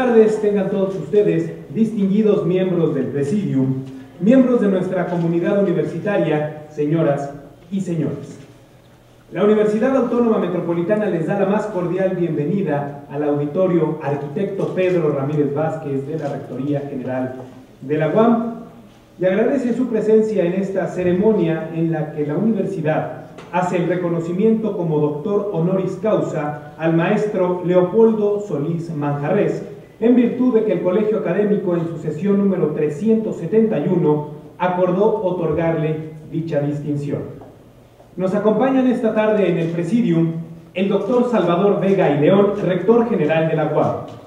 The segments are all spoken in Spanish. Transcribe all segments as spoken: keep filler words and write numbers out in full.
tardes tengan todos ustedes, distinguidos miembros del Presidium, miembros de nuestra comunidad universitaria, señoras y señores. La Universidad Autónoma Metropolitana les da la más cordial bienvenida al auditorio Arquitecto Pedro Ramírez Vázquez de la Rectoría General de la U A M y agradece su presencia en esta ceremonia en la que la universidad hace el reconocimiento como doctor honoris causa al maestro Leopoldo Solís Manjarrés, en virtud de que el Colegio Académico en su sesión número trescientos setenta y uno acordó otorgarle dicha distinción. Nos acompañan esta tarde en el Presidium el doctor Salvador Vega y León, rector general de la U A M.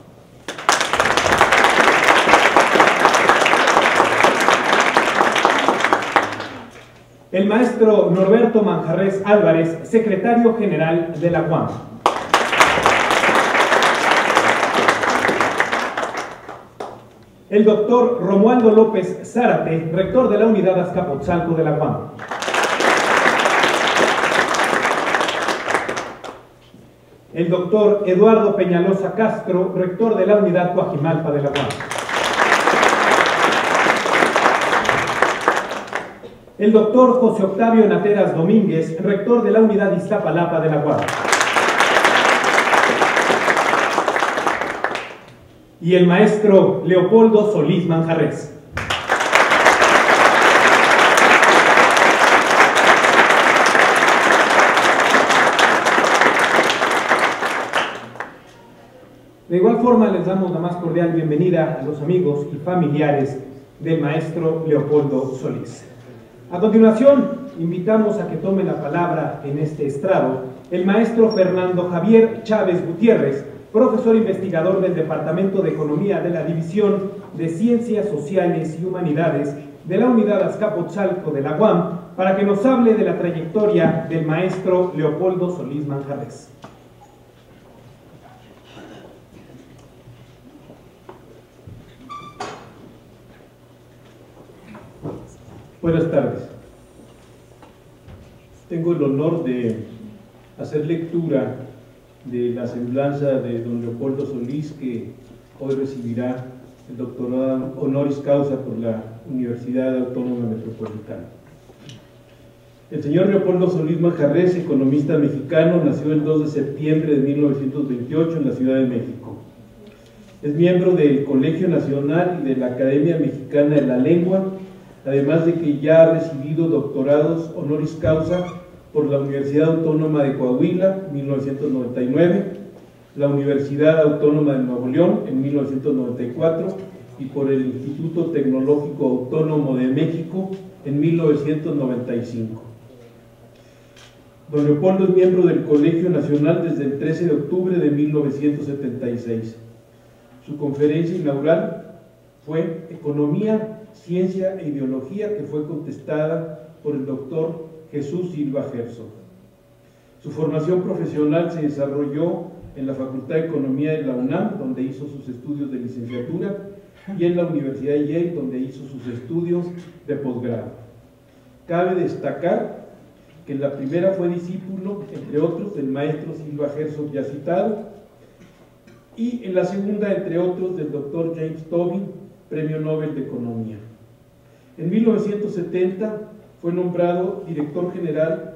El maestro Norberto Manjarrés Álvarez, secretario general de la U A M. El doctor Romualdo López Zárate, rector de la unidad Azcapotzalco de la U A M. El doctor Eduardo Peñalosa Castro, rector de la unidad Coajimalpa de la U A M. El doctor José Octavio Nateras Domínguez, rector de la unidad Iztapalapa de la U A M. Y el maestro Leopoldo Solís Manjarrés. De igual forma les damos la más cordial bienvenida a los amigos y familiares del maestro Leopoldo Solís. A continuación, invitamos a que tome la palabra en este estrado el maestro Fernando Javier Chávez Gutiérrez, profesor investigador del Departamento de Economía de la División de Ciencias Sociales y Humanidades de la Unidad Azcapotzalco de la U A M, para que nos hable de la trayectoria del maestro Leopoldo Solís Manjarrés. Buenas tardes. Tengo el honor de hacer lectura de la semblanza de don Leopoldo Solís, que hoy recibirá el doctorado honoris causa por la Universidad Autónoma Metropolitana. El señor Leopoldo Solís Manjarrés, economista mexicano, nació el dos de septiembre de mil novecientos veintiocho en la Ciudad de México. Es miembro del Colegio Nacional y de la Academia Mexicana de la Lengua, además de que ya ha recibido doctorados honoris causa por la Universidad Autónoma de Coahuila en mil novecientos noventa y nueve, la Universidad Autónoma de Nuevo León en mil novecientos noventa y cuatro y por el Instituto Tecnológico Autónomo de México en mil novecientos noventa y cinco. Don Leopoldo es miembro del Colegio Nacional desde el trece de octubre de mil novecientos setenta y seis. Su conferencia inaugural fue Economía, Ciencia e Ideología, que fue contestada por el doctor Jesús Silva Herzog. Su formación profesional se desarrolló en la Facultad de Economía de la UNAM, donde hizo sus estudios de licenciatura, y en la Universidad de Yale, donde hizo sus estudios de posgrado. Cabe destacar que en la primera fue discípulo, entre otros, del maestro Silva Herzog ya citado, y en la segunda, entre otros, del doctor James Tobin, Premio Nobel de Economía. En mil novecientos setenta fue nombrado director general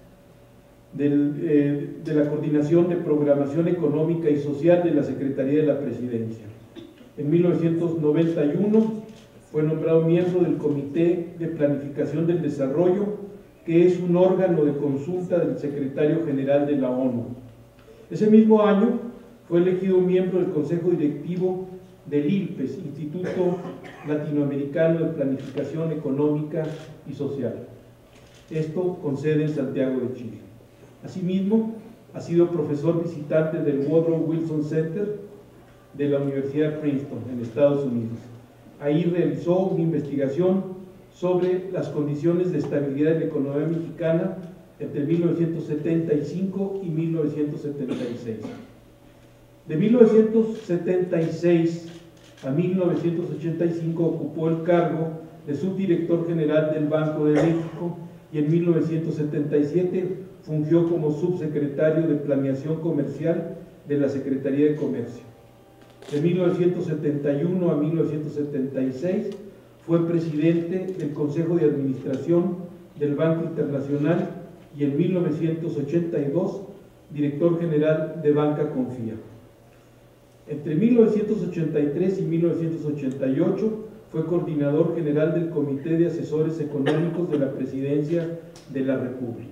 del, eh, de la Coordinación de Programación Económica y Social de la Secretaría de la Presidencia. En mil novecientos noventa y uno fue nombrado miembro del Comité de Planificación del Desarrollo, que es un órgano de consulta del secretario general de la ONU. Ese mismo año fue elegido miembro del Consejo Directivo del I L P E S, Instituto Latinoamericano de Planificación Económica y Social. Esto con sede en Santiago de Chile. Asimismo, ha sido profesor visitante del Woodrow Wilson Center de la Universidad de Princeton, en Estados Unidos. Ahí realizó una investigación sobre las condiciones de estabilidad de la economía mexicana entre mil novecientos setenta y cinco y mil novecientos setenta y seis. De mil novecientos setenta y seis a mil novecientos ochenta y cinco ocupó el cargo de subdirector general del Banco de México y en mil novecientos setenta y siete fungió como subsecretario de Planeación Comercial de la Secretaría de Comercio. De mil novecientos setenta y uno a mil novecientos setenta y seis fue presidente del Consejo de Administración del Banco Internacional y en mil novecientos ochenta y dos director general de Banca Confía. Entre mil novecientos ochenta y tres y mil novecientos ochenta y ocho fue coordinador general del Comité de Asesores Económicos de la Presidencia de la República.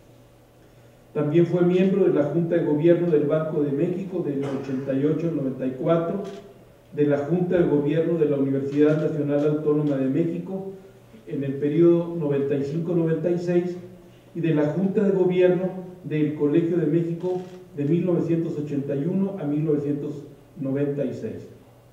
También fue miembro de la Junta de Gobierno del Banco de México del ochenta y ocho al noventa y cuatro, de la Junta de Gobierno de la Universidad Nacional Autónoma de México en el periodo noventa y cinco a noventa y seis y de la Junta de Gobierno del Colegio de México de mil novecientos ochenta y uno a mil novecientos noventa y seis.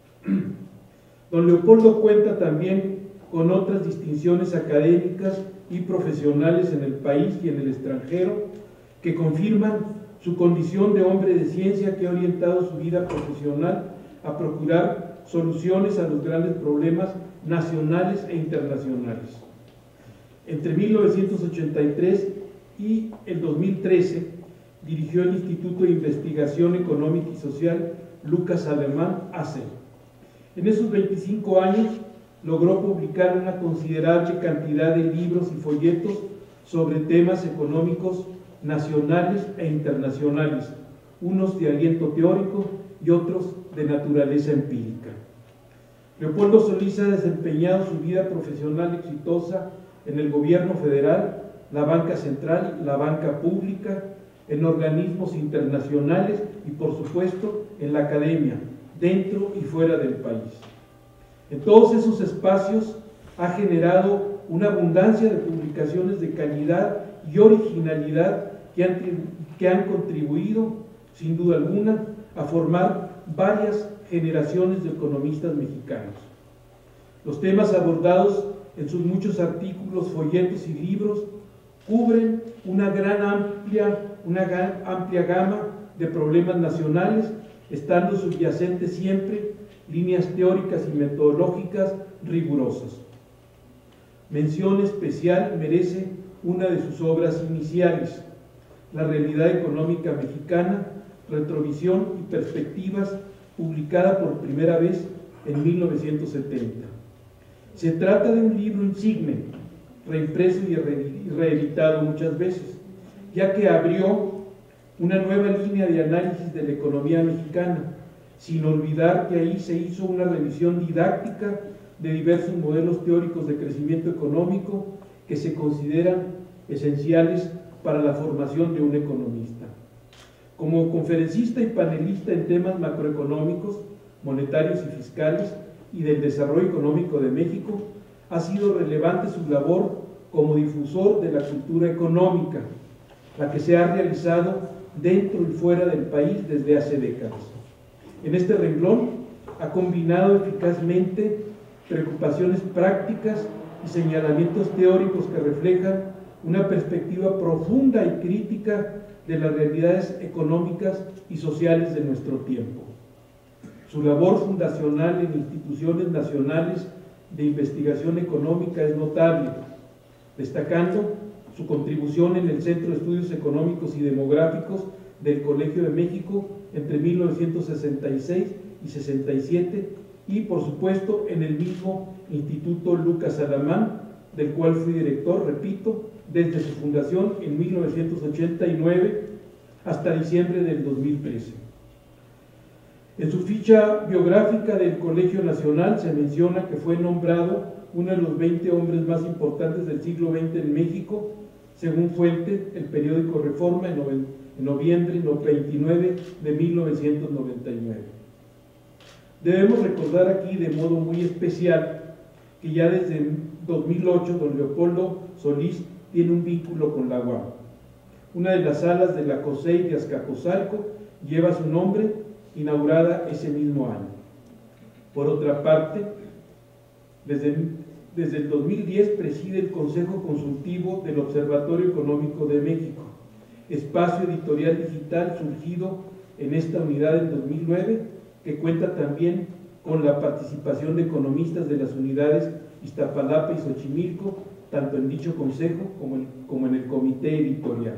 Don Leopoldo cuenta también con otras distinciones académicas y profesionales en el país y en el extranjero que confirman su condición de hombre de ciencia que ha orientado su vida profesional a procurar soluciones a los grandes problemas nacionales e internacionales. Entre mil novecientos ochenta y tres y el dos mil trece dirigió el Instituto de Investigación Económica y Social Lucas Alemán A C. En esos veinticinco años logró publicar una considerable cantidad de libros y folletos sobre temas económicos nacionales e internacionales, unos de aliento teórico y otros de naturaleza empírica. Leopoldo Solís ha desempeñado su vida profesional exitosa en el gobierno federal, la banca central, la banca pública, en organismos internacionales y, por supuesto, en la academia, dentro y fuera del país. En todos esos espacios ha generado una abundancia de publicaciones de calidad y originalidad que han, que han contribuido, sin duda alguna, a formar varias generaciones de economistas mexicanos. Los temas abordados en sus muchos artículos, folletos y libros cubren una gran amplia, una gran, amplia gama de problemas nacionales, estando subyacentes siempre líneas teóricas y metodológicas rigurosas. Mención especial merece una de sus obras iniciales, La realidad económica mexicana, retrovisión y perspectivas, publicada por primera vez en mil novecientos setenta. Se trata de un libro insigne, reimpreso y reeditado muchas veces, ya que abrió una nueva línea de análisis de la economía mexicana, sin olvidar que ahí se hizo una revisión didáctica de diversos modelos teóricos de crecimiento económico que se consideran esenciales para la formación de un economista. Como conferencista y panelista en temas macroeconómicos, monetarios y fiscales y del desarrollo económico de México, ha sido relevante su labor como difusor de la cultura económica, la que se ha realizado dentro y fuera del país desde hace décadas. En este renglón ha combinado eficazmente preocupaciones prácticas y señalamientos teóricos que reflejan una perspectiva profunda y crítica de las realidades económicas y sociales de nuestro tiempo. Su labor fundacional en instituciones nacionales de investigación económica es notable, destacando su contribución en el Centro de Estudios Económicos y Demográficos del Colegio de México entre mil novecientos sesenta y seis y sesenta y siete y, por supuesto, en el mismo Instituto Lucas Alamán, del cual fui director, repito, desde su fundación en mil novecientos ochenta y nueve hasta diciembre del dos mil trece. En su ficha biográfica del Colegio Nacional se menciona que fue nombrado uno de los veinte hombres más importantes del siglo veinte en México, según fuente, el periódico Reforma, en noviembre veintinueve de mil novecientos noventa y nueve. Debemos recordar aquí de modo muy especial que ya desde dos mil ocho don Leopoldo Solís tiene un vínculo con la U A M. Una de las salas de la COSEI de Azcapotzalco lleva su nombre, inaugurada ese mismo año. Por otra parte, desde, desde el dos mil diez preside el Consejo Consultivo del Observatorio Económico de México, espacio editorial digital surgido en esta unidad en dos mil nueve, que cuenta también con la participación de economistas de las unidades Iztapalapa y Xochimilco, tanto en dicho consejo como en, como en el comité editorial.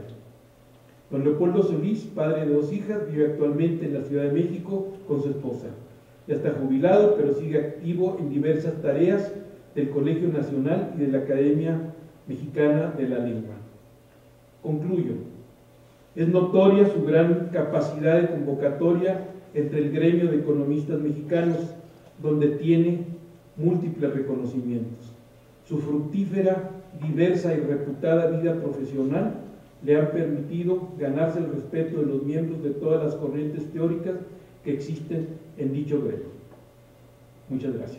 Don Leopoldo Solís, padre de dos hijas, vive actualmente en la Ciudad de México con su esposa. Ya está jubilado, pero sigue activo en diversas tareas del Colegio Nacional y de la Academia Mexicana de la Lengua. Concluyo. Es notoria su gran capacidad de convocatoria entre el gremio de economistas mexicanos, donde tiene múltiples reconocimientos. Su fructífera, diversa y reputada vida profesional le ha permitido ganarse el respeto de los miembros de todas las corrientes teóricas que existen en dicho gremio. Muchas gracias.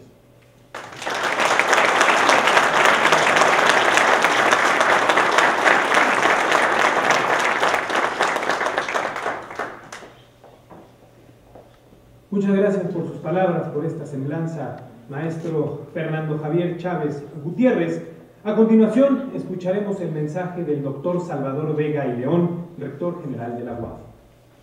Muchas gracias por sus palabras, por esta semblanza, maestro Fernando Javier Chávez Gutiérrez. A continuación, escucharemos el mensaje del doctor Salvador Vega y León, rector general de la U A D.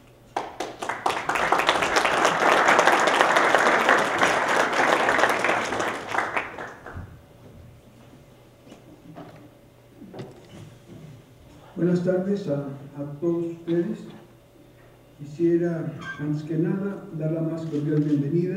Buenas tardes a, a todos ustedes. Quisiera, antes que nada, dar la más cordial bienvenida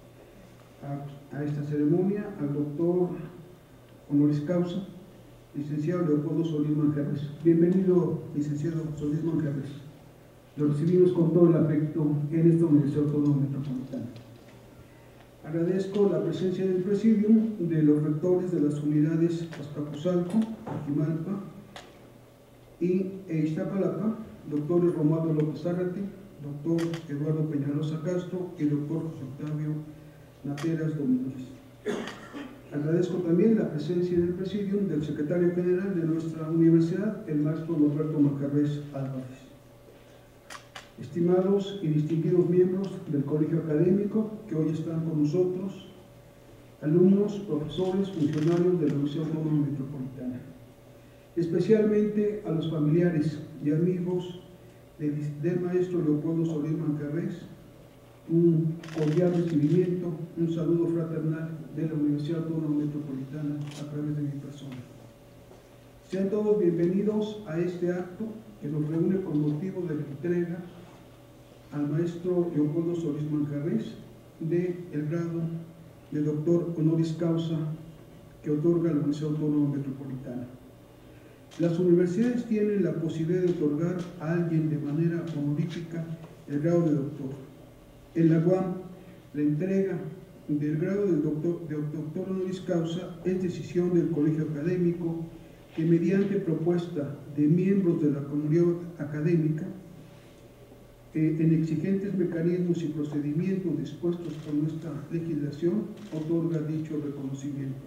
a, a esta ceremonia al doctor honoris causa, licenciado Leopoldo Solís Manjarres. Bienvenido, licenciado Solís Manjarres. Lo recibimos con todo el afecto en esta Universidad Autónoma Metropolitana. Agradezco la presencia del presidium de los rectores de las unidades Azcapotzalco, Coajimalpa y Iztapalapa, doctores Romualdo López Zárate, doctor Eduardo Peñalosa Castro y doctor José Octavio Nateras Domínguez. Agradezco también la presencia del presidium del secretario general de nuestra universidad, el maestro Norberto Manjarres Álvarez. Estimados y distinguidos miembros del colegio académico que hoy están con nosotros, alumnos, profesores, funcionarios de la Universidad Autónoma Metropolitana, especialmente a los familiares y amigos del, del maestro Leopoldo Solís Manjarres, un cordial recibimiento, un saludo fraternal de la Universidad Autónoma Metropolitana a través de mi persona. Sean todos bienvenidos a este acto que nos reúne con motivo de la entrega al maestro Leopoldo Solís Manjarres del grado de doctor honoris causa que otorga la Universidad Autónoma Metropolitana. Las universidades tienen la posibilidad de otorgar a alguien de manera honorífica el grado de doctor. En la U A M, la entrega del grado de doctor, de doctor honoris causa es decisión del colegio académico que, mediante propuesta de miembros de la comunidad académica, eh, en exigentes mecanismos y procedimientos dispuestos por nuestra legislación, otorga dicho reconocimiento.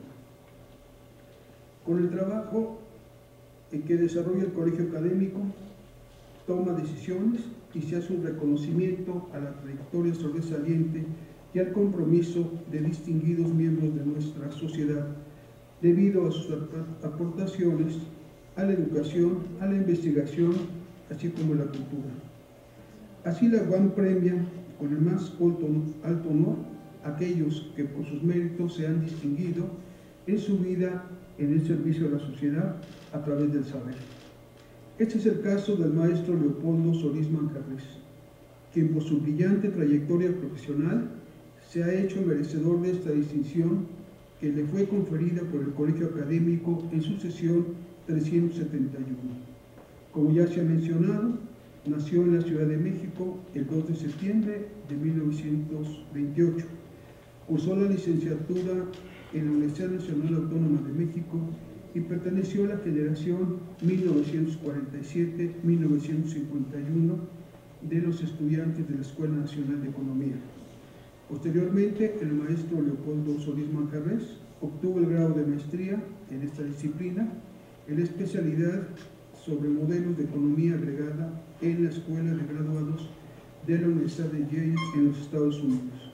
Con el trabajo en que desarrolla el colegio académico, toma decisiones y se hace un reconocimiento a la trayectoria sobresaliente y al compromiso de distinguidos miembros de nuestra sociedad debido a sus aportaciones a la educación, a la investigación, así como a la cultura. Así la U A M premia con el más alto, alto honor a aquellos que por sus méritos se han distinguido en su vida en el servicio a la sociedad a través del saber. Este es el caso del maestro Leopoldo Solís Manjarres, quien por su brillante trayectoria profesional se ha hecho merecedor de esta distinción que le fue conferida por el colegio académico en su sesión trescientos setenta y uno. Como ya se ha mencionado, nació en la Ciudad de México el dos de septiembre de mil novecientos veintiocho. Cursó la licenciatura en la Universidad Nacional Autónoma de México y perteneció a la generación mil novecientos cuarenta y siete a mil novecientos cincuenta y uno de los estudiantes de la Escuela Nacional de Economía. Posteriormente, el maestro Leopoldo Solís Manjarres obtuvo el grado de maestría en esta disciplina, en la especialidad sobre modelos de economía agregada en la Escuela de Graduados de la Universidad de Yale en los Estados Unidos.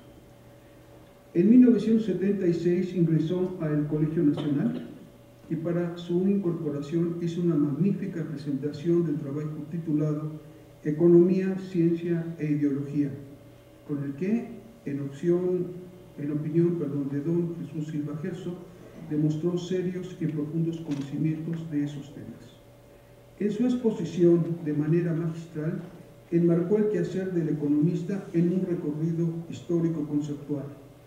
En mil novecientos setenta y seis ingresó al Colegio Nacional y para su incorporación hizo una magnífica presentación del trabajo titulado Economía, Ciencia e Ideología, con el que, en, opción, en opinión perdón, de don Jesús Silva Gerso, demostró serios y profundos conocimientos de esos temas. En su exposición de manera magistral enmarcó el quehacer del economista en un recorrido histórico conceptual,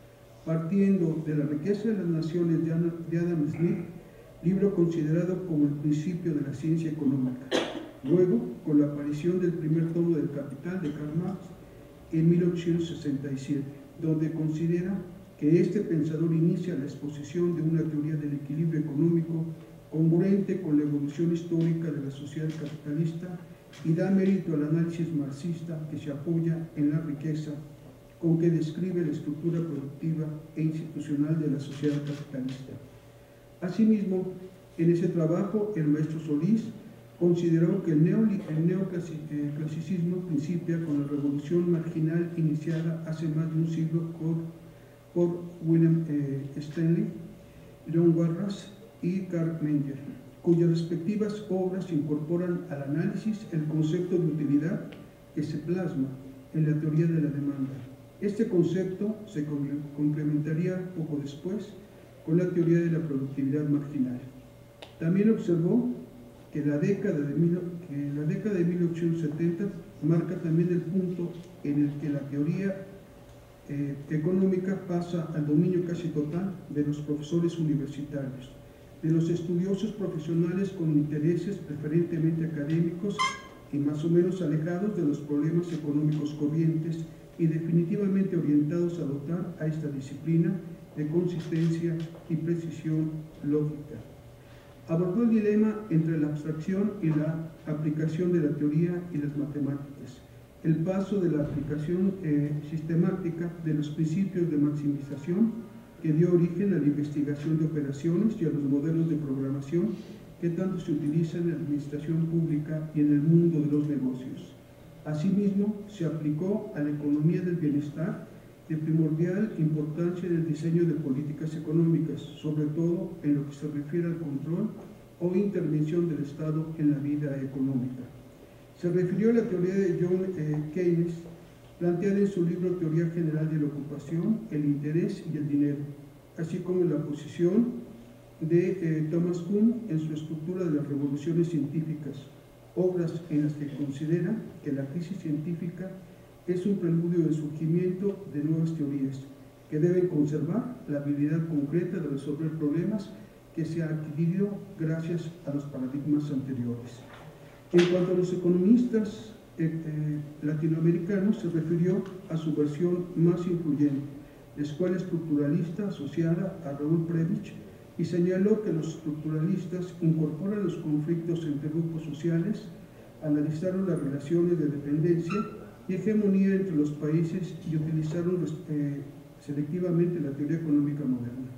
partiendo de La riqueza de las naciones de Adam Smith, libro considerado como el principio de la ciencia económica. Luego, con la aparición del primer tomo del Capital de Karl Marx en mil ochocientos sesenta y siete, donde considera que este pensador inicia la exposición de una teoría del equilibrio económico congruente con la evolución histórica de la sociedad capitalista y da mérito al análisis marxista que se apoya en la riqueza con que describe la estructura productiva e institucional de la sociedad capitalista. Asimismo, en ese trabajo, el maestro Solís consideró que el, neoli, el neoclasicismo principia con la revolución marginal iniciada hace más de un siglo por, por William eh, Stanley, Leon Warras y Karl Menger, cuyas respectivas obras incorporan al análisis el concepto de utilidad que se plasma en la teoría de la demanda. Este concepto se complementaría poco después con la teoría de la productividad marginal. También observó que la década de, mil, que la década de mil ochocientos setenta marca también el punto en el que la teoría eh, económica pasa al dominio casi total de los profesores universitarios, de los estudiosos profesionales con intereses preferentemente académicos y más o menos alejados de los problemas económicos corrientes y definitivamente orientados a dotar a esta disciplina de consistencia y precisión lógica. Abordó el dilema entre la abstracción y la aplicación de la teoría y las matemáticas, el paso de la aplicación eh, sistemática de los principios de maximización que dio origen a la investigación de operaciones y a los modelos de programación que tanto se utilizan en la administración pública y en el mundo de los negocios. Asimismo, se aplicó a la economía del bienestar de primordial importancia en el diseño de políticas económicas, sobre todo en lo que se refiere al control o intervención del Estado en la vida económica. Se refirió a la teoría de John eh, Keynes, planteada en su libro Teoría General de la Ocupación, el Interés y el Dinero, así como la posición de eh, Thomas Kuhn en su estructura de las revoluciones científicas, obras en las que considera que la crisis científica es un preludio del surgimiento de nuevas teorías que deben conservar la habilidad concreta de resolver problemas que se ha adquirido gracias a los paradigmas anteriores. En cuanto a los economistas eh, eh, latinoamericanos, se refirió a su versión más influyente, la escuela estructuralista asociada a Raúl Prebisch, y señaló que los estructuralistas incorporan los conflictos entre grupos sociales, analizaron las relaciones de dependencia y hegemonía entre los países y utilizaron eh, selectivamente la teoría económica moderna.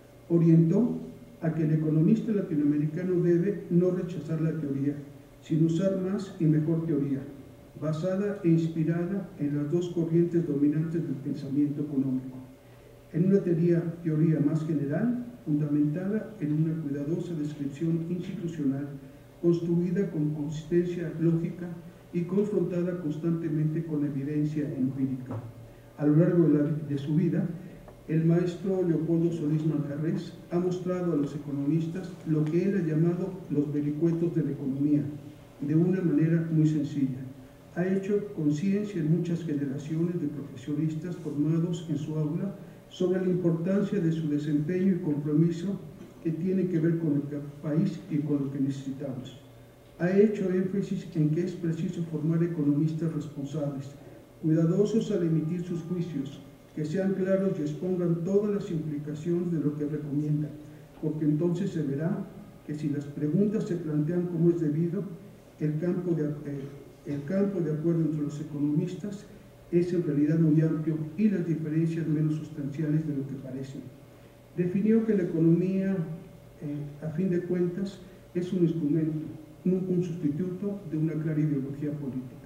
Orientó a que el economista latinoamericano debe no rechazar la teoría, sino usar más y mejor teoría, basada e inspirada en las dos corrientes dominantes del pensamiento económico, en una teoría, teoría más general, fundamentada en una cuidadosa descripción institucional, construida con consistencia lógica y confrontada constantemente con evidencia empírica. A lo largo de, la, de su vida, el maestro Leopoldo Solís Manjarrés ha mostrado a los economistas lo que él ha llamado los vericuetos de la economía, de una manera muy sencilla. Ha hecho conciencia en muchas generaciones de profesionistas formados en su aula sobre la importancia de su desempeño y compromiso que tiene que ver con el país y con lo que necesitamos. Ha hecho énfasis en que es preciso formar economistas responsables, cuidadosos al emitir sus juicios, que sean claros y expongan todas las implicaciones de lo que recomiendan, porque entonces se verá que si las preguntas se plantean como es debido, el campo de, eh, el campo de acuerdo entre los economistas es en realidad muy amplio y las diferencias menos sustanciales de lo que parecen. Definió que la economía, eh, a fin de cuentas, es un instrumento, no un sustituto de una clara ideología política.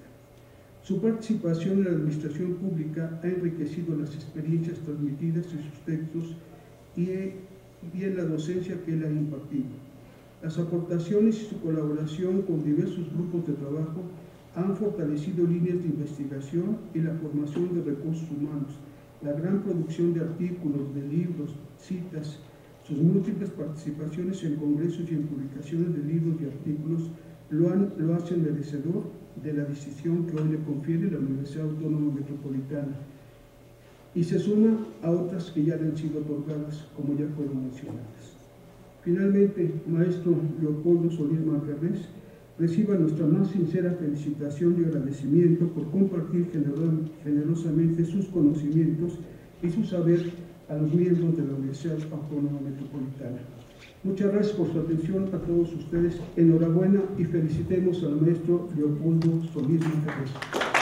Su participación en la administración pública ha enriquecido las experiencias transmitidas en sus textos y, y en la docencia que él ha impartido. Las aportaciones y su colaboración con diversos grupos de trabajo han fortalecido líneas de investigación y la formación de recursos humanos, la gran producción de artículos, de libros, citas, sus múltiples participaciones en congresos y en publicaciones de libros y artículos lo, han, lo hacen merecedor de la decisión que hoy le confiere la Universidad Autónoma Metropolitana y se suma a otras que ya le han sido otorgadas, como ya fueron mencionadas. Finalmente, maestro Leopoldo Solís Manjarres, reciba nuestra más sincera felicitación y agradecimiento por compartir generosamente sus conocimientos y su saber a los miembros de la Universidad Autónoma Metropolitana. Muchas gracias por su atención a todos ustedes. Enhorabuena y felicitemos al maestro Leopoldo Solís Manjarres.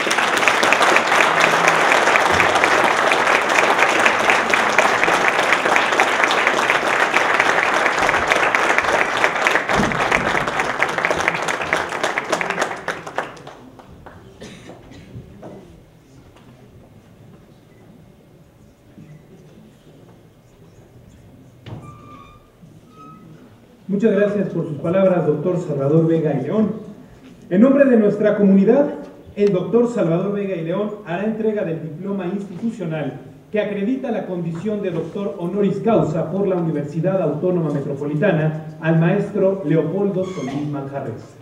Muchas gracias por sus palabras, doctor Salvador Vega y León. En nombre de nuestra comunidad, el doctor Salvador Vega y León hará entrega del diploma institucional que acredita la condición de doctor honoris causa por la Universidad Autónoma Metropolitana al maestro Leopoldo Solís Manjarres.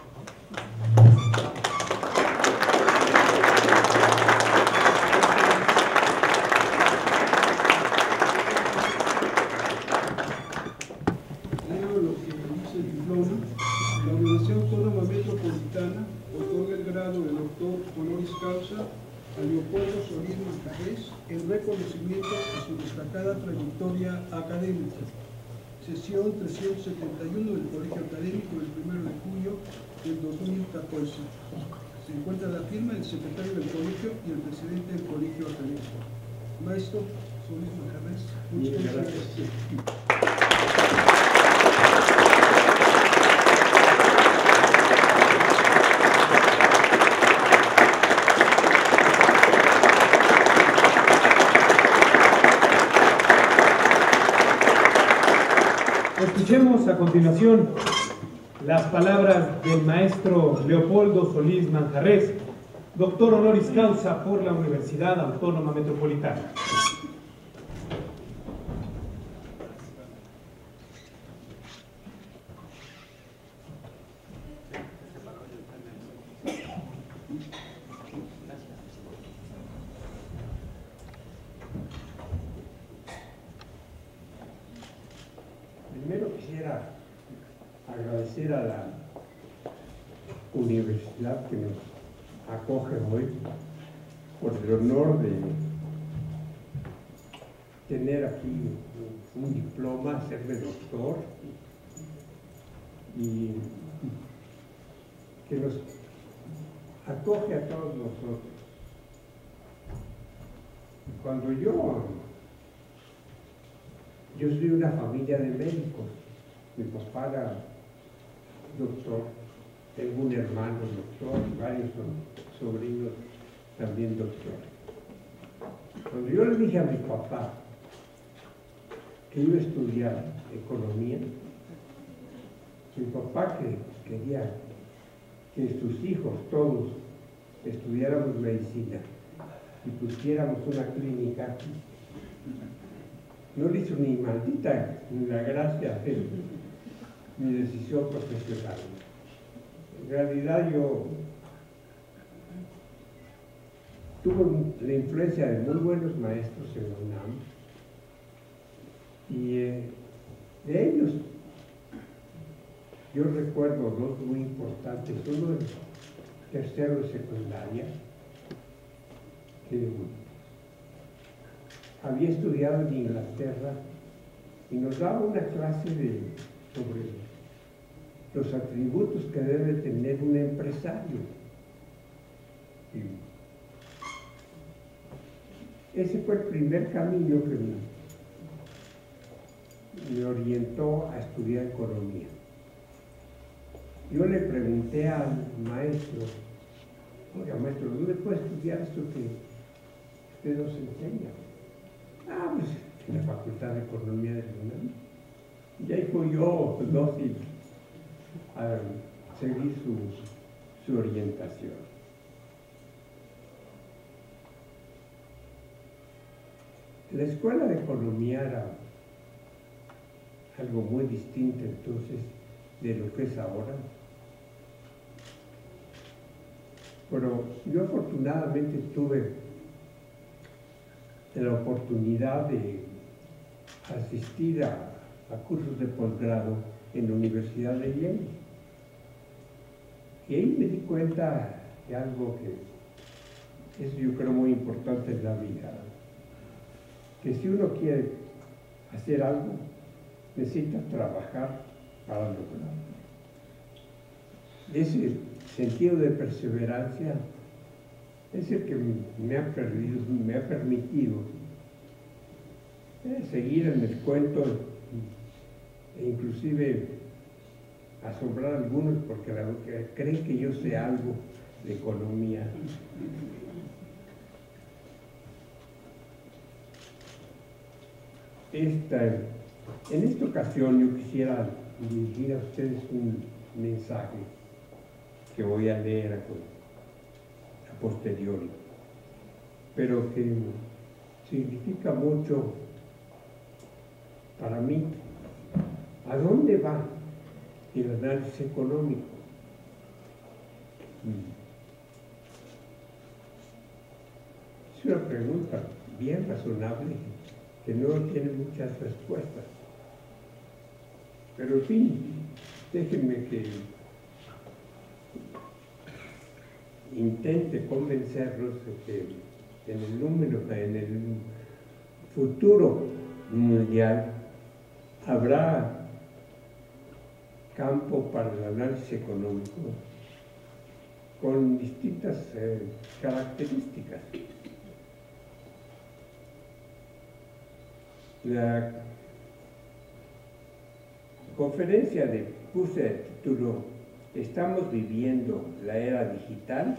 La Universidad Autónoma Metropolitana otorga el grado de doctor honoris causa a Leopoldo Solís Manjarres en reconocimiento a su destacada trayectoria académica. Sesión trescientos setenta y uno del Colegio Académico del primero de junio del dos mil catorce. Se encuentra la firma del secretario del colegio y el presidente del Colegio Académico. Maestro Solís Manjarres, muchas gracias. Escuchemos a continuación las palabras del maestro Leopoldo Solís Manjarres, doctor honoris causa por la Universidad Autónoma Metropolitana. Primero quisiera agradecer a la universidad que nos acoge hoy por el honor de tener aquí un diploma, serme doctor y que nos acoge a todos nosotros. Cuando yo Yo soy una familia de médicos. Mi papá era doctor, tengo un hermano doctor, varios son sobrinos también doctores. Cuando yo le dije a mi papá que iba a estudiar economía, mi papá que quería que sus hijos todos estudiáramos medicina y pusiéramos una clínica aquí, no le hizo ni maldita ni la gracia de mi decisión profesional. En realidad yo tuve la influencia de muy buenos maestros en la UNAM y eh, de ellos yo recuerdo dos muy importantes. Uno de tercero de secundaria, que había estudiado en Inglaterra y nos daba una clase de, sobre los atributos que debe tener un empresario. Y ese fue el primer camino que me, me orientó a estudiar economía. Yo le pregunté al maestro, oiga maestro, ¿dónde puedo estudiar esto que usted nos enseña? Ah, pues en la Facultad de Economía de la UNAM. Y ahí fui yo, pues, dócil, a seguir su, su orientación. La Escuela de Economía era algo muy distinto entonces de lo que es ahora. pero yo afortunadamente tuve la oportunidad de asistir a, a cursos de posgrado en la Universidad de Yale. Y ahí me di cuenta de algo que es, yo creo, muy importante en la vida, que si uno quiere hacer algo, necesita trabajar para lograrlo. Ese sentido de perseverancia es el que me ha, perdido, me ha permitido eh, seguir en el cuento e inclusive asombrar a algunos porque la, que creen que yo sé algo de economía. Esta, en esta ocasión yo quisiera dirigir a ustedes un mensaje que voy a leer a, a posteriori, pero que significa mucho para mí. ¿A dónde va el análisis económico? Es una pregunta bien razonable que no tiene muchas respuestas. Pero en fin, déjenme que intente convencerlos de que en el número, en el futuro mundial habrá campo para el análisis económico con distintas eh, características. La conferencia de puse de título ¿Estamos viviendo la era digital?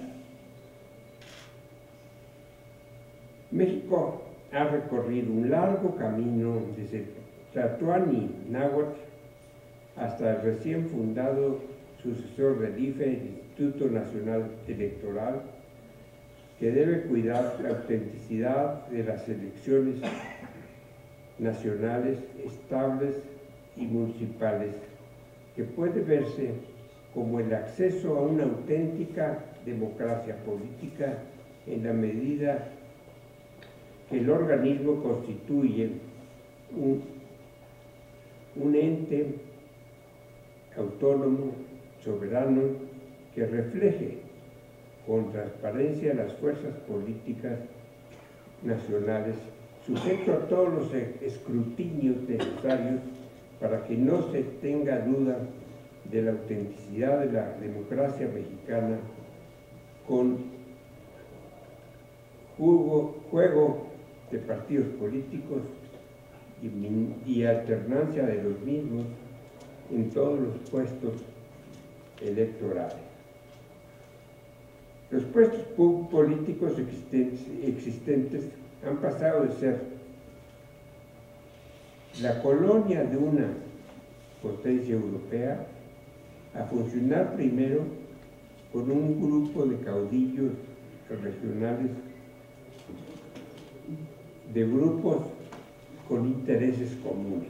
México ha recorrido un largo camino desde Tlatuani Náhuatl hasta el recién fundado sucesor del I F E, el Instituto Nacional Electoral, que debe cuidar la autenticidad de las elecciones nacionales, estables y municipales, que puede verse como el acceso a una auténtica democracia política en la medida que el organismo constituye un, un ente autónomo, soberano, que refleje con transparencia las fuerzas políticas nacionales, sujeto a todos los escrutinios necesarios para que no se tenga duda de la autenticidad de la democracia mexicana, con jugo, juego de partidos políticos y, y alternancia de los mismos en todos los puestos electorales. Los puestos políticos existentes, existentes han pasado de ser la colonia de una potencia europea a funcionar primero con un grupo de caudillos regionales, de grupos con intereses comunes.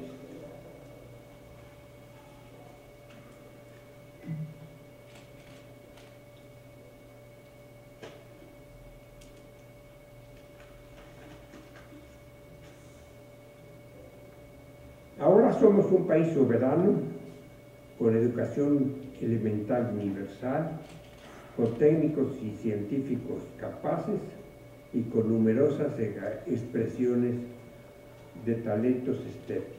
Ahora somos un país soberano, con educación elemental universal, con técnicos y científicos capaces y con numerosas expresiones de talentos estéticos.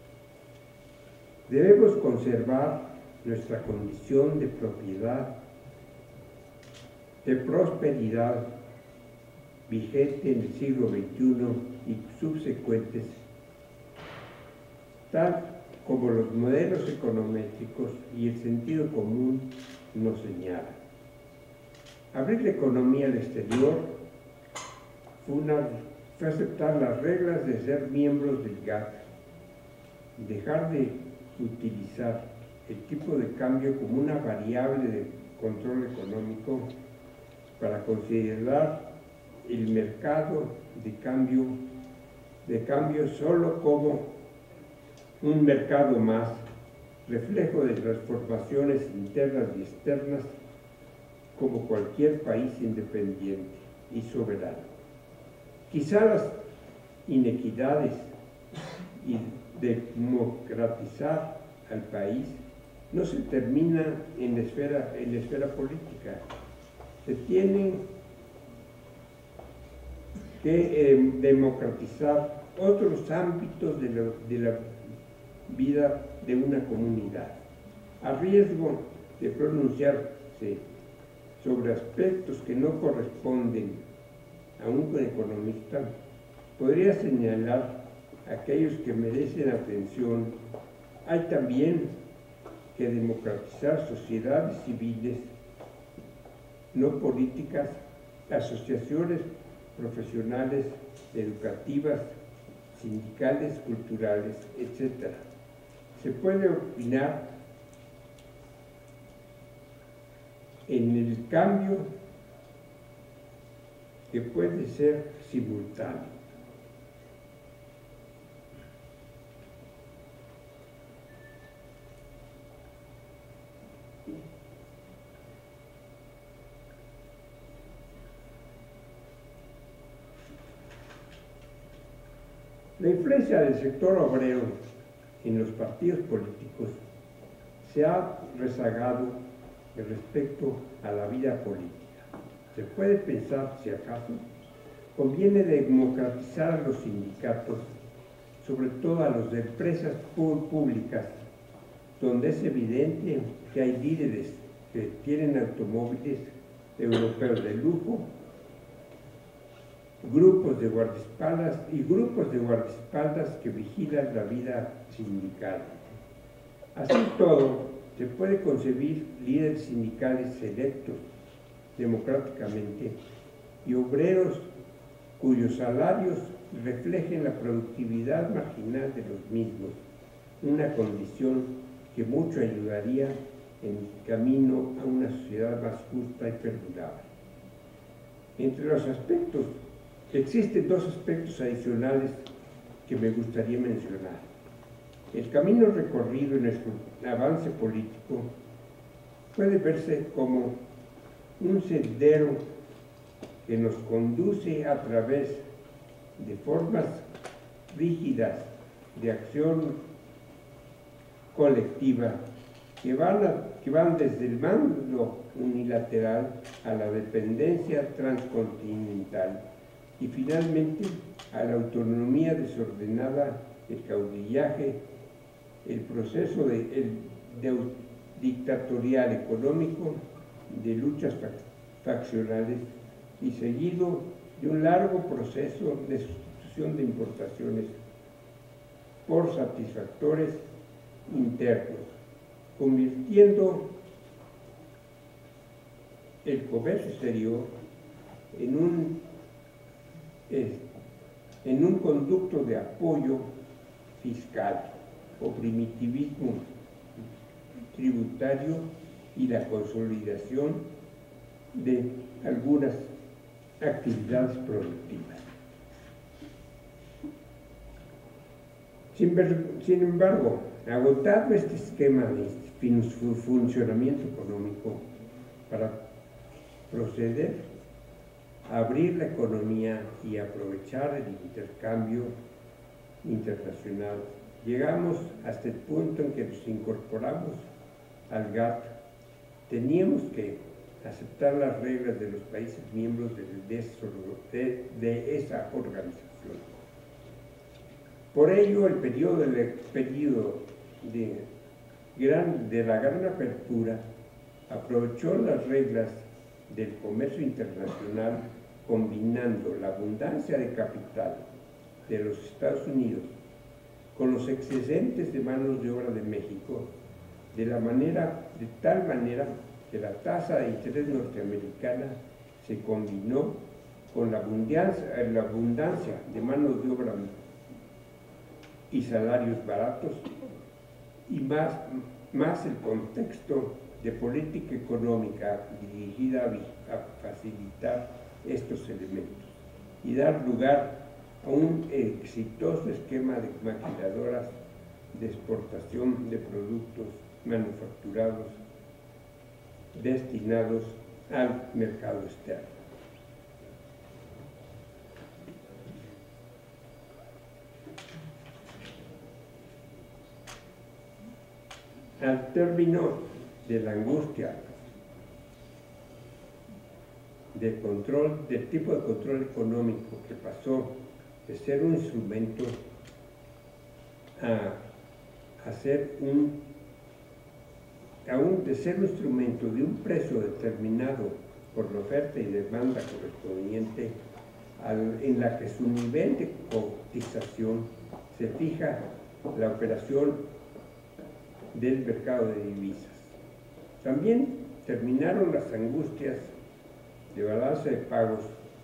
Debemos conservar nuestra condición de propiedad, de prosperidad vigente en el siglo veintiuno y subsecuentes, tal como los modelos econométricos y el sentido común nos señalan. Abrir la economía al exterior fue, una, fue aceptar las reglas de ser miembros del GATT, dejar de utilizar el tipo de cambio como una variable de control económico para considerar el mercado de cambio, de cambio solo como un mercado más, reflejo de transformaciones internas y externas como cualquier país independiente y soberano. Quizá las inequidades y democratizar al país no se termina en la esfera, en la esfera política. Se tienen que eh, democratizar otros ámbitos de, lo, de la vida de una comunidad. A riesgo de pronunciarse sobre aspectos que no corresponden a un economista, podría señalar aquellos que merecen atención. Hay también que democratizar sociedades civiles, no políticas, asociaciones profesionales, educativas, sindicales, culturales, etcétera. Se puede opinar en el cambio que puede ser simultáneo. La influencia del sector obrero en los partidos políticos se ha rezagado respecto a la vida política. Se puede pensar, si acaso, conviene democratizar a los sindicatos, sobre todo a los de empresas públicas, donde es evidente que hay líderes que tienen automóviles europeos de lujo, grupos de guardaespaldas y grupos de guardaespaldas que vigilan la vida sindical. Así todo, se puede concebir líderes sindicales electos democráticamente y obreros cuyos salarios reflejen la productividad marginal de los mismos, una condición que mucho ayudaría en el camino a una sociedad más justa y perdurable. Entre los aspectos, existen dos aspectos adicionales que me gustaría mencionar. El camino recorrido en nuestro avance político puede verse como un sendero que nos conduce a través de formas rígidas de acción colectiva que van, a, que van desde el mando unilateral a la dependencia transcontinental y finalmente a la autonomía desordenada, el caudillaje, el proceso de, el, de, dictatorial económico, de luchas faccionales y seguido de un largo proceso de sustitución de importaciones por satisfactores internos, convirtiendo el comercio exterior en un, eh, en un conducto de apoyo fiscal o primitivismo tributario y la consolidación de algunas actividades productivas. Sin, ver, sin embargo, agotado este esquema de funcionamiento económico para proceder a abrir la economía y aprovechar el intercambio internacional, llegamos hasta el punto en que nos incorporamos al GATT. Teníamos que aceptar las reglas de los países miembros de, de, de esa organización. Por ello, el periodo, el periodo de, gran, de la gran apertura aprovechó las reglas del comercio internacional, combinando la abundancia de capital de los Estados Unidos con los excedentes de manos de obra de México, de, la manera, de tal manera que la tasa de interés norteamericana se combinó con la abundancia, la abundancia de manos de obra y salarios baratos, y más, más el contexto de política económica dirigida a, a facilitar estos elementos y dar lugar a un exitoso esquema de maquiladoras de exportación de productos manufacturados destinados al mercado externo. Al término de la angustia del control, del tipo de control económico que pasó de ser un instrumento a, a ser un, a un, de ser un instrumento de un precio determinado por la oferta y demanda correspondiente al, en la que su nivel de cotización se fija la operación del mercado de divisas. También terminaron las angustias de balanza de pagos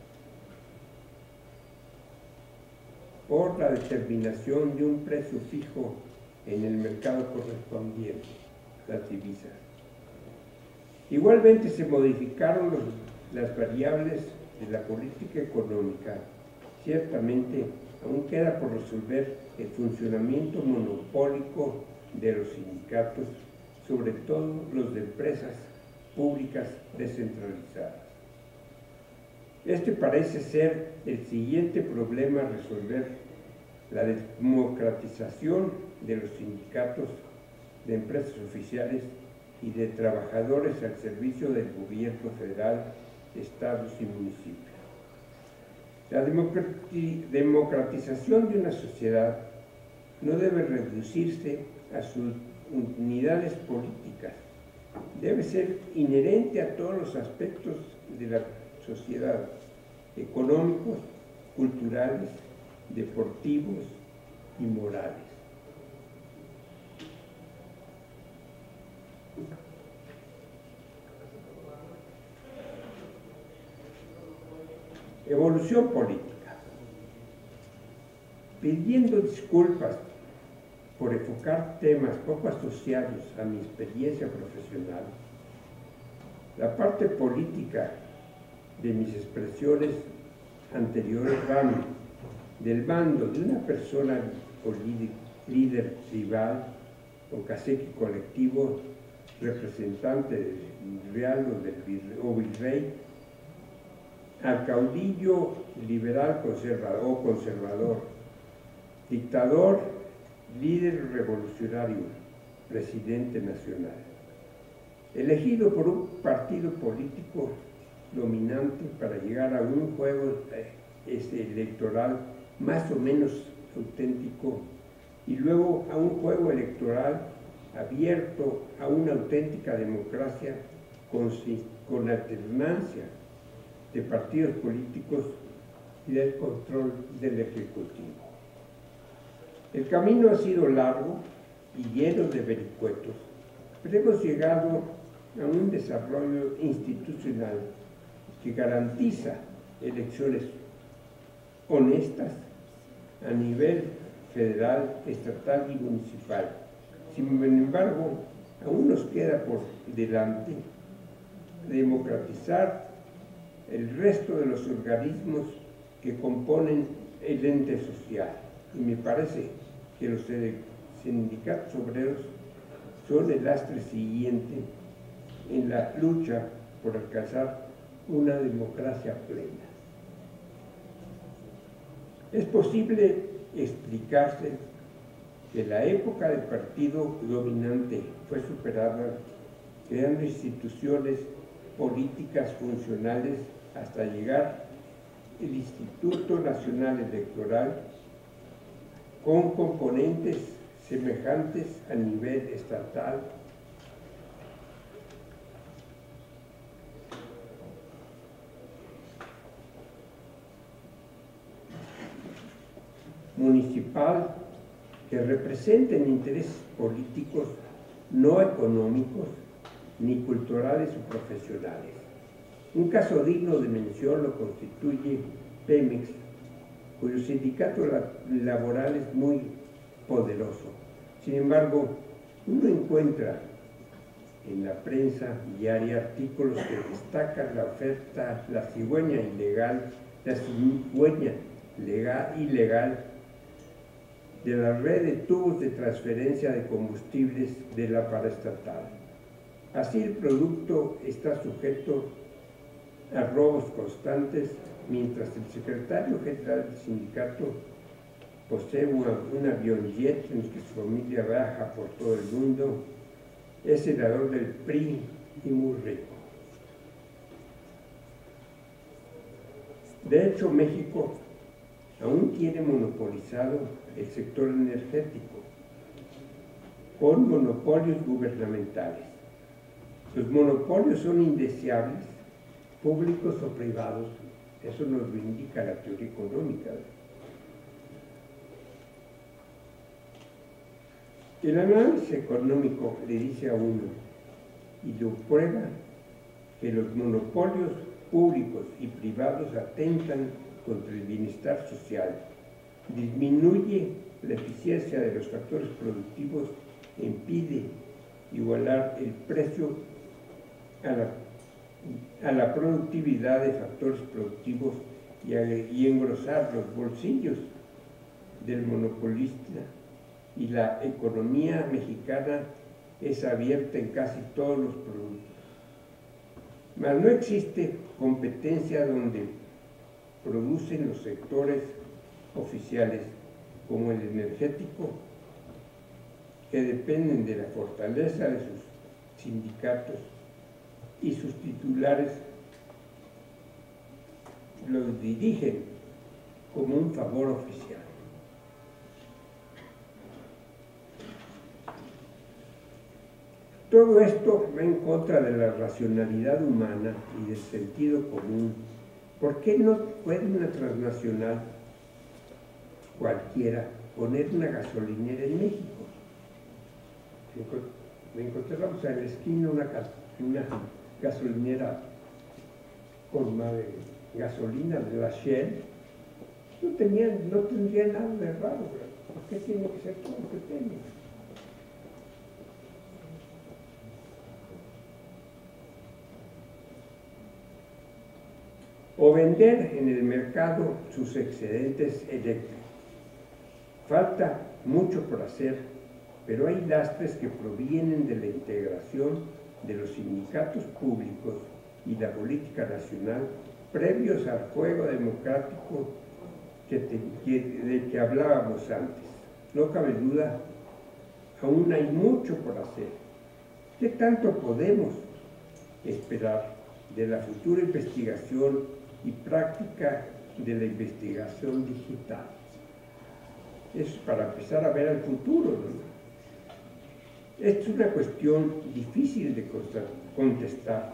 por la determinación de un precio fijo en el mercado correspondiente, las divisas. Igualmente se modificaron los, las variables de la política económica. Ciertamente aún queda por resolver el funcionamiento monopólico de los sindicatos, sobre todo los de empresas públicas descentralizadas. Este parece ser el siguiente problema a resolver: la democratización de los sindicatos de empresas oficiales y de trabajadores al servicio del gobierno federal, estados y municipios. La democratización de una sociedad no debe reducirse a sus unidades políticas, debe ser inherente a todos los aspectos de la sociedad: económicos, culturales, deportivos y morales. Evolución política. Pidiendo disculpas por enfocar temas poco asociados a mi experiencia profesional, la parte política de mis expresiones anteriores van del bando de una persona o líder, líder tribal o cacique colectivo, representante del real o, del virrey, o virrey, al caudillo liberal conservador o conservador, dictador, líder revolucionario, presidente nacional, elegido por un partido político dominante para llegar a un juego electoral más o menos auténtico y luego a un juego electoral abierto a una auténtica democracia con, con alternancia de partidos políticos y del control del Ejecutivo. El camino ha sido largo y lleno de vericuetos, pero hemos llegado a un desarrollo institucional que garantiza elecciones honestas a nivel federal, estatal y municipal. Sin embargo, aún nos queda por delante democratizar el resto de los organismos que componen el ente social. Y me parece que los sindicatos obreros son el lastre siguiente en la lucha por alcanzar una democracia plena. Es posible explicarse que la época del partido dominante fue superada creando instituciones políticas funcionales hasta llegar el Instituto Nacional Electoral con componentes semejantes a nivel estatal, municipal, que representen intereses políticos no económicos ni culturales o profesionales. Un caso digno de mención lo constituye Pemex, cuyo sindicato laboral es muy poderoso. Sin embargo, uno encuentra en la prensa diaria artículos que destacan la oferta, la cigüeña ilegal, la cigüeña legal, ilegal de la red de tubos de transferencia de combustibles de la paraestatal. Así el producto está sujeto a robos constantes, mientras el secretario general del sindicato posee un, un avión jet en el que su familia viaja por todo el mundo, es senador del P R I y muy rico. De hecho, México aún tiene monopolizado el sector energético con monopolios gubernamentales. Los monopolios son indeseables, públicos o privados, eso nos lo indica la teoría económica. El análisis económico le dice a uno, y lo prueba, que los monopolios públicos y privados atentan contra el bienestar social, disminuye la eficiencia de los factores productivos, impide igualar el precio a la, a la productividad de factores productivos y, a, y engrosar los bolsillos del monopolista, y la economía mexicana es abierta en casi todos los productos. Mas no existe competencia donde producen los sectores oficiales, como el energético, que dependen de la fortaleza de sus sindicatos y sus titulares los dirigen como un favor oficial. Todo esto va en contra de la racionalidad humana y del sentido común. ¿Por qué no puede una transnacional cualquiera poner una gasolinera en México? Encontramos en la esquina una, una gasolinera con gasolina de la Shell. No, tenían, no tendría nada de raro, ¿por qué tiene que ser todo pequeño? O vender en el mercado sus excedentes eléctricos. Falta mucho por hacer, pero hay lastres que provienen de la integración de los sindicatos públicos y la política nacional previos al juego democrático que te, que, del que hablábamos antes. No cabe duda, aún hay mucho por hacer. ¿Qué tanto podemos esperar de la futura investigación y práctica de la investigación digital? Es para empezar a ver al futuro, ¿no? Esta es una cuestión difícil de contestar,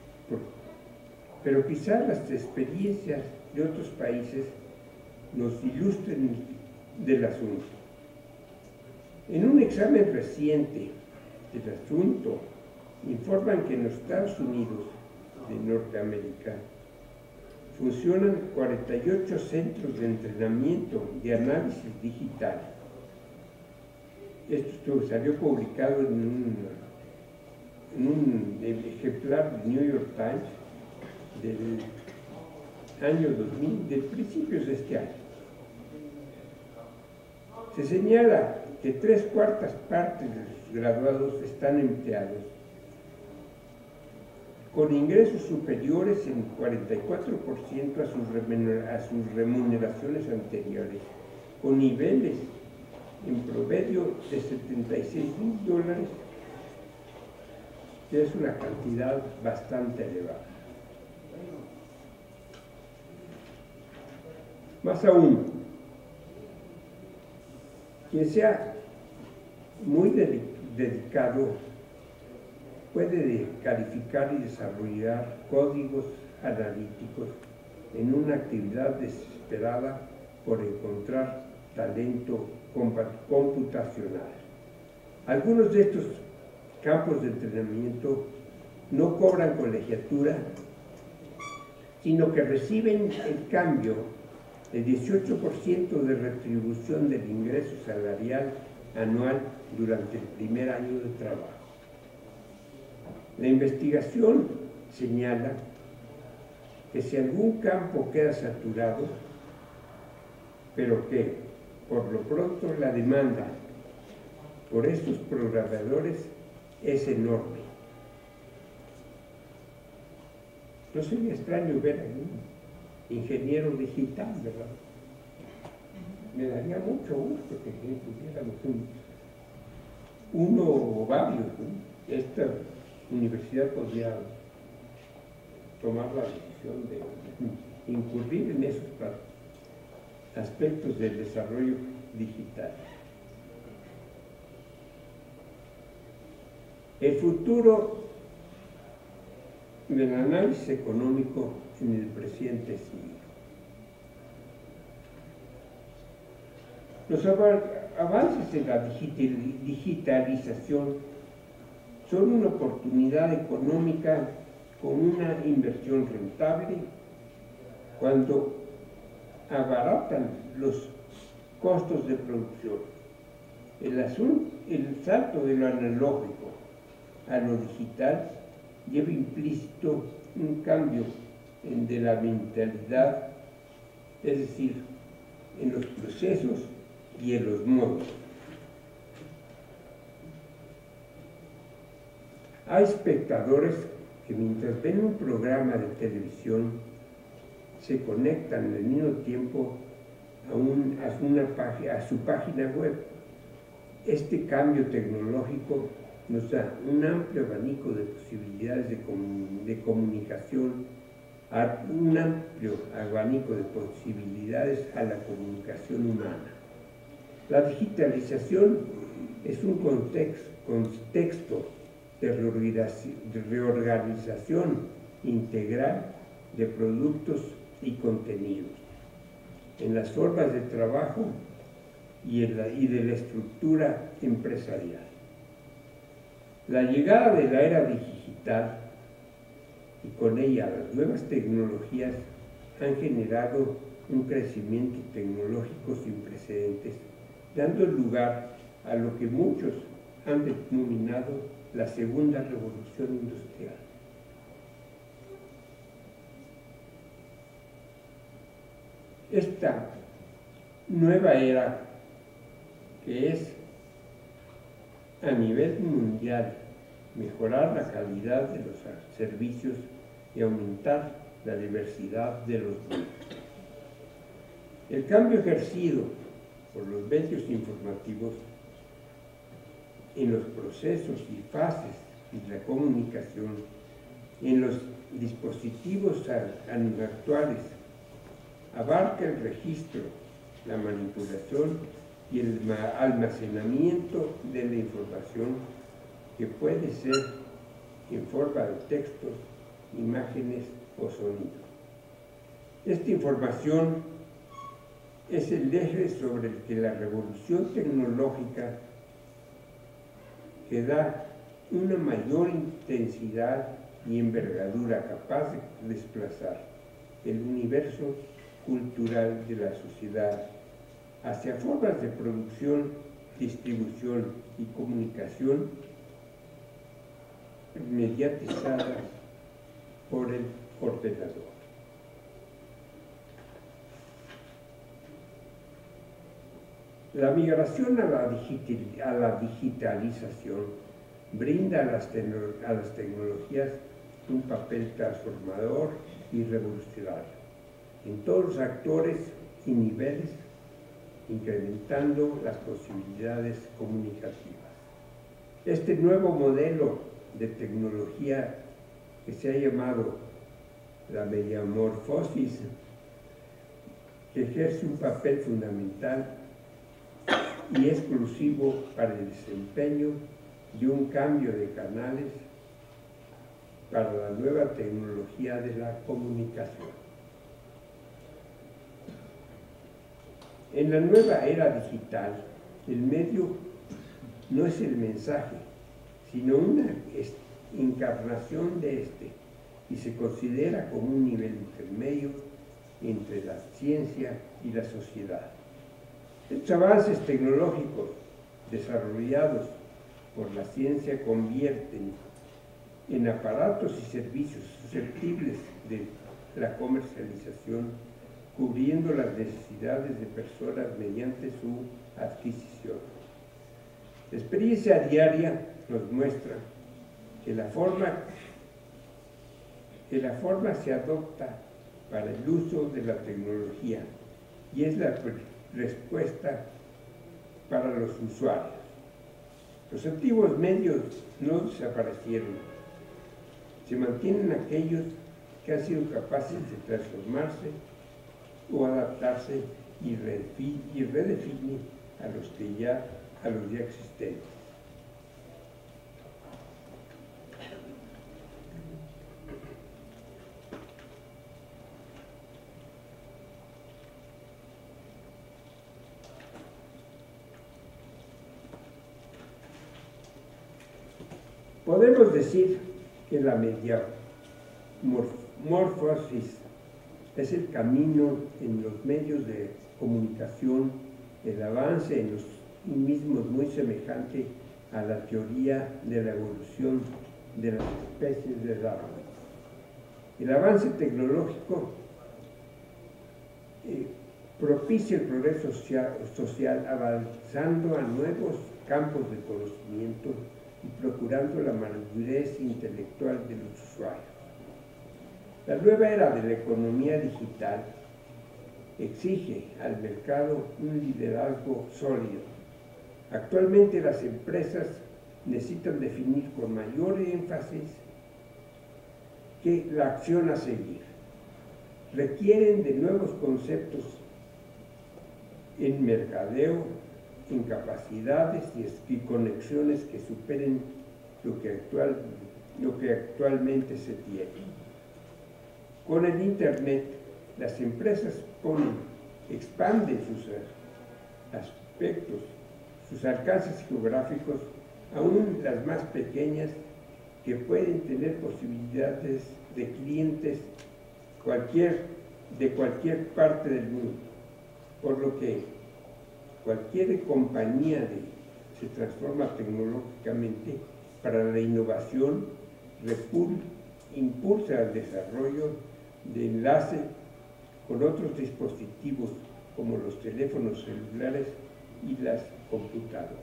pero quizás las experiencias de otros países nos ilustren del asunto. En un examen reciente del asunto, informan que en los Estados Unidos de Norteamérica funcionan cuarenta y ocho centros de entrenamiento de análisis digital. Esto salió publicado en un, en un ejemplar de New York Times del año dos mil, de principios de este año. Se señala que tres cuartas partes de los graduados están empleados con ingresos superiores en cuarenta y cuatro por ciento a sus, a sus remuneraciones anteriores, con niveles en promedio de setenta y seis mil dólares, que es una cantidad bastante elevada. Más aún, quien sea muy dedicado puede calificar y desarrollar códigos analíticos en una actividad desesperada por encontrar talento computacional. Algunos de estos campos de entrenamiento no cobran colegiatura, sino que reciben el cambio de dieciocho por ciento de retribución del ingreso salarial anual durante el primer año de trabajo. La investigación señala que si algún campo queda saturado, pero que por lo pronto la demanda por estos programadores es enorme. No sería extraño ver a un ingeniero digital, ¿verdad? Me daría mucho gusto que tuviéramos un, uno o varios, ¿no? Esta universidad podría tomar la decisión de incurrir en esos aspectos del desarrollo digital. El futuro del análisis económico en el presente siglo. Los avances en la digitalización son una oportunidad económica con una inversión rentable cuando abaratan los costos de producción. El, asunto, el salto de lo analógico a lo digital lleva implícito un cambio en de la mentalidad, es decir, en los procesos y en los modos. Hay espectadores que mientras ven un programa de televisión se conectan al mismo tiempo a, un, a, una página, a su página web. Este cambio tecnológico nos da un amplio abanico de posibilidades de, comun, de comunicación, un amplio abanico de posibilidades a la comunicación humana. La digitalización es un contexto, contexto de reorganización integral de productos y contenidos en las formas de trabajo y, en la, y de la estructura empresarial. La llegada de la era digital y con ella las nuevas tecnologías han generado un crecimiento tecnológico sin precedentes, dando lugar a lo que muchos han denominado la segunda revolución industrial. Esta nueva era, que es a nivel mundial mejorar la calidad de los servicios y aumentar la diversidad de los medios. El cambio ejercido por los medios informativos en los procesos y fases de la comunicación, en los dispositivos actuales, abarca el registro, la manipulación y el almacenamiento de la información, que puede ser en forma de textos, imágenes o sonidos. Esta información es el eje sobre el que la revolución tecnológica, que da una mayor intensidad y envergadura capaz de desplazar el universo cultural de la sociedad hacia formas de producción, distribución y comunicación mediatizadas por el ordenador. La migración a la, digital, a la digitalización brinda a las, a las tecnologías un papel transformador y revolucionario en todos los actores y niveles, incrementando las posibilidades comunicativas. Este nuevo modelo de tecnología, que se ha llamado la mediamorfosis, que ejerce un papel fundamental y exclusivo para el desempeño de un cambio de canales para la nueva tecnología de la comunicación. En la nueva era digital, el medio no es el mensaje, sino una encarnación de este, y se considera como un nivel intermedio entre la ciencia y la sociedad. Estos avances tecnológicos desarrollados por la ciencia convierten en aparatos y servicios susceptibles de la comercialización, cubriendo las necesidades de personas mediante su adquisición. La experiencia diaria nos muestra que la forma que la forma se adopta para el uso de la tecnología y es la respuesta para los usuarios. Los antiguos medios no desaparecieron, se mantienen aquellos que han sido capaces de transformarse o adaptarse y, y redefinir a los que ya, a los ya existentes. Podemos decir que la metamorfosis es el camino en los medios de comunicación, el avance en los mismos muy semejante a la teoría de la evolución de las especies de Darwin. El avance tecnológico eh, propicia el progreso social, social avanzando a nuevos campos de conocimiento y procurando la madurez intelectual de los usuarios. La nueva era de la economía digital exige al mercado un liderazgo sólido. Actualmente las empresas necesitan definir con mayor énfasis que la acción a seguir. Requieren de nuevos conceptos en mercadeo, en capacidades y, y conexiones que superen lo que, actual, lo que actualmente se tiene. Con el Internet, las empresas ponen, expanden sus aspectos, sus alcances geográficos, aún las más pequeñas, que pueden tener posibilidades de clientes cualquier, de cualquier parte del mundo, por lo que cualquier compañía de, se transforma tecnológicamente para la innovación, repul, impulsa el desarrollo de enlace con otros dispositivos como los teléfonos celulares y las computadoras.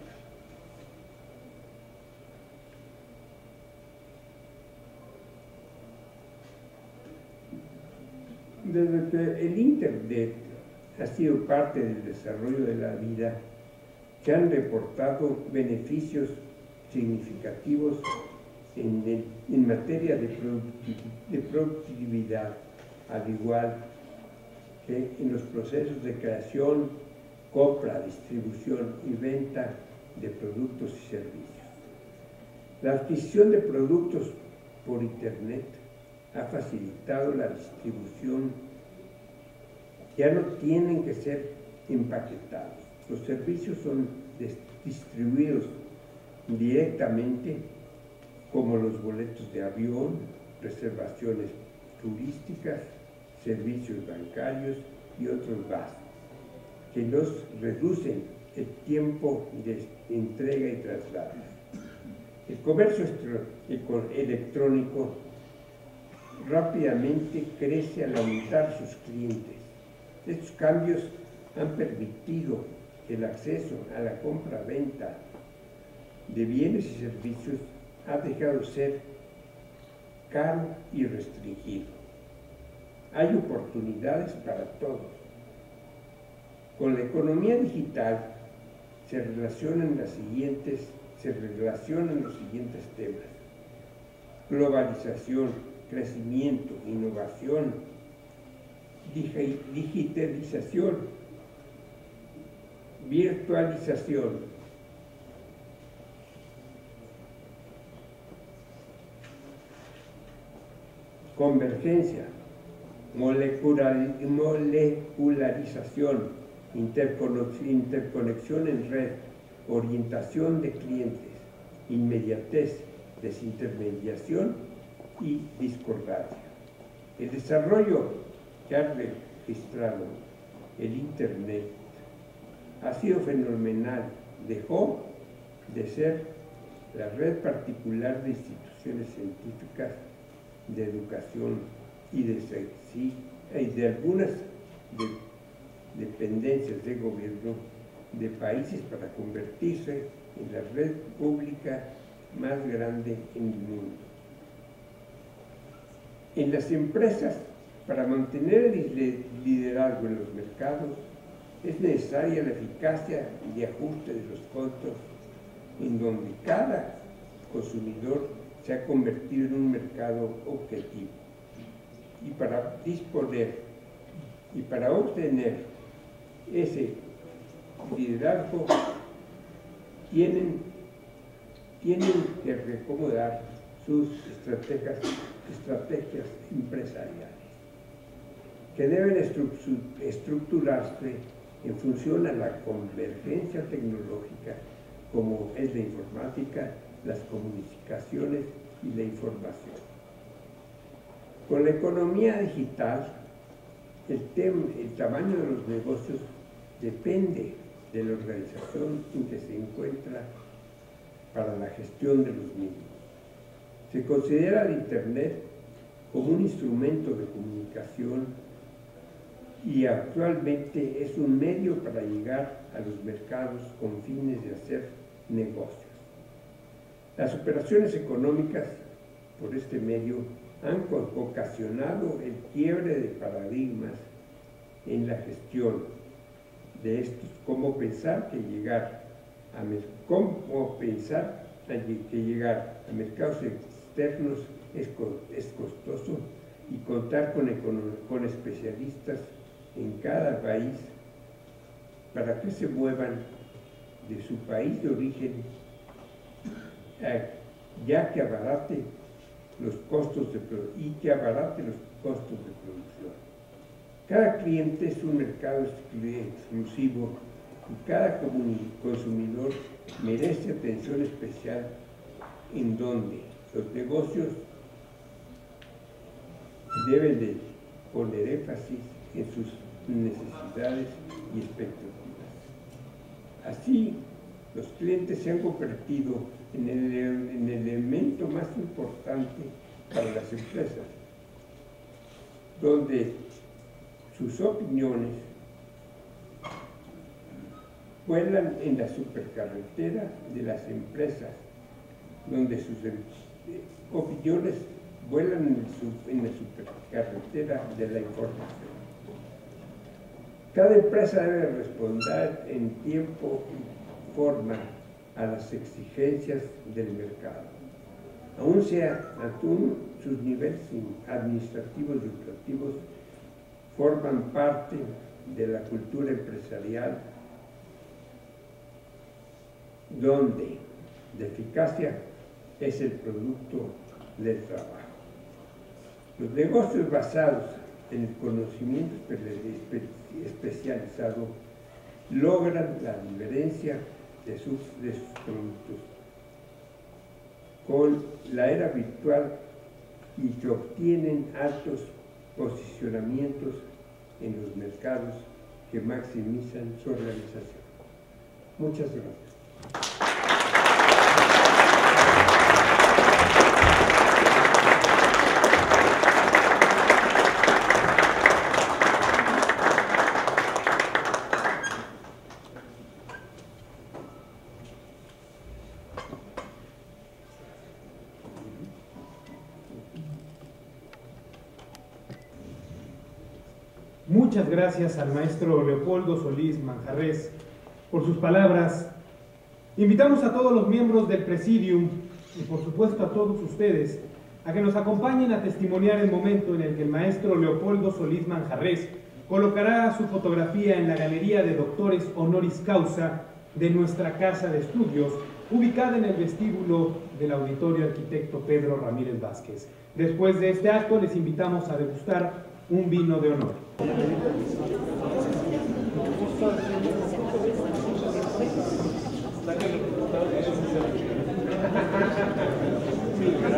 Desde que el Internet ha sido parte del desarrollo de la vida, se han reportado beneficios significativos en, el, en materia de, productiv de productividad, al igual que en los procesos de creación, compra, distribución y venta de productos y servicios. La adquisición de productos por Internet ha facilitado la distribución. Ya no tienen que ser empaquetados. Los servicios son distribuidos directamente, como los boletos de avión, reservaciones turísticas, servicios bancarios y otros gastos, que nos reducen el tiempo de entrega y traslado. El comercio electrónico rápidamente crece al aumentar sus clientes. Estos cambios han permitido que el acceso a la compra-venta de bienes y servicios ha dejado de ser caro y restringido. Hay oportunidades para todos. Con la economía digital se relacionan las siguientes, se relacionan los siguientes temas: globalización, crecimiento, innovación, digitalización, virtualización, convergencia, molecular, molecularización, interconexión en red, orientación de clientes, inmediatez, desintermediación y discordancia. El desarrollo que ha registrado el Internet ha sido fenomenal. Dejó de ser la red particular de instituciones científicas, de educación y de, y de algunas de, dependencias de gobierno de países para convertirse en la red pública más grande en el mundo. En las empresas, para mantener el liderazgo en los mercados, es necesaria la eficacia de ajuste de los costos, en donde cada consumidor se ha convertido en un mercado objetivo. Y para disponer y para obtener ese liderazgo tienen, tienen que reacomodar sus estrategias, estrategias empresariales, que deben estructurarse en función a la convergencia tecnológica, como es la informática, las comunicaciones y la información. Con la economía digital, el, el tamaño de los negocios depende de la organización en que se encuentra para la gestión de los mismos. Se considera el Internet como un instrumento de comunicación y actualmente es un medio para llegar a los mercados con fines de hacer negocios. Las operaciones económicas por este medio han ocasionado el quiebre de paradigmas en la gestión de estos, como pensar que llegar a, cómo pensar que llegar a mercados externos es, es costoso y contar con, con especialistas en cada país para que se muevan de su país de origen, eh, ya que abarate los costos de y que abarate los costos de producción. Cada cliente es un mercado exclusivo y cada consumidor merece atención especial, en donde los negocios deben de poner énfasis en sus necesidades y expectativas. Así, los clientes se han convertido en el, en el elemento más importante para las empresas, donde sus opiniones vuelan en la supercarretera de las empresas, donde sus eh, opiniones vuelan en, su, en la supercarretera de la información. Cada empresa debe responder en tiempo y forma a las exigencias del mercado, aun sea aún sus niveles administrativos y operativos forman parte de la cultura empresarial, donde la eficacia es el producto del trabajo. Los negocios basados en el conocimiento especializado logran la diferencia de sus, de sus productos. Con la era virtual y que obtienen altos posicionamientos en los mercados que maximizan su organización. Muchas gracias. Muchas gracias al maestro Leopoldo Solís Manjarrés por sus palabras. Invitamos a todos los miembros del Presidium y por supuesto a todos ustedes a que nos acompañen a testimoniar el momento en el que el maestro Leopoldo Solís Manjarrés colocará su fotografía en la galería de doctores honoris causa de nuestra casa de estudios, ubicada en el vestíbulo del Auditorio Arquitecto Pedro Ramírez Vázquez. Después de este acto les invitamos a degustar un vino de honor. Sí.